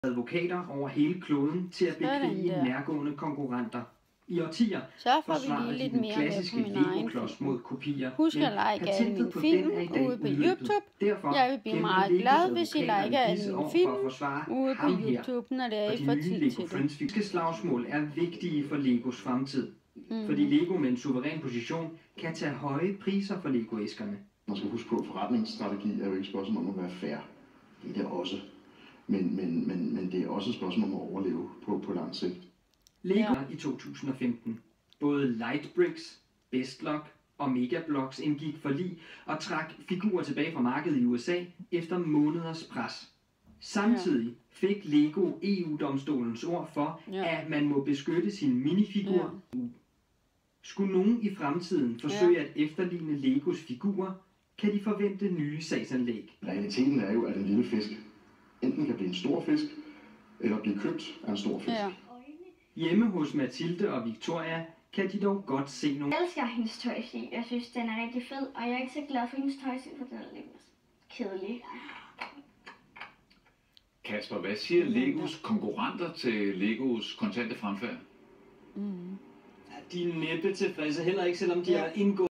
advokater over hele kloden til at bekrige nærgående konkurrenter. I årtier forsvarede de den klassiske Lego-klods mod kopier. Husk at like alle mine film ude på YouTube. Jeg vil blive meget glad, hvis I liker alle mine film ude på YouTube, når det er, I får tid til det. De slagsmål er vigtige for Legos fremtid. Fordi Lego med en suveræn position kan tage høje priser for Lego-æskerne. Man skal huske på, at forretningsstrategi er jo ikke et spørgsmål om at være fair. Det er det også. Men det er også et spørgsmål om at overleve på lang sigt. Lego i 2015. Både Lightbricks, Bestlock og Megablocks indgik forlig og trak figurer tilbage fra markedet i USA efter måneders pres. Samtidig fik Lego EU-domstolens ord for, at man må beskytte sin minifigur. Skulle nogen i fremtiden forsøge at efterligne Legos figurer, kan de forvente nye sagsanlæg. Realiteten er jo, at en lille fisk enten kan blive en stor fisk, eller blive købt af en stor fisk. Hjemme hos Mathilde og Victoria kan de dog godt se nogle. Jeg elsker hendes tøjstil. Jeg synes, den er rigtig fed, og jeg er ikke så glad for hendes tøjstil, for den er lidt kedelig. Kasper, hvad siger Legos konkurrenter til Legos kontante fremfærd? De er næppe tilfredse, heller ikke selvom de har indgået